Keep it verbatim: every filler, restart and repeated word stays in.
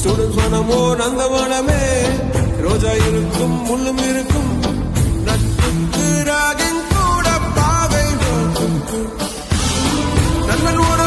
students மனமோ நந்தவனமே, ரோஜா இருக்கும் முள்ளும் இருக்கும், நட்புக்கு ராகிங் கூட பாவை நண்பன்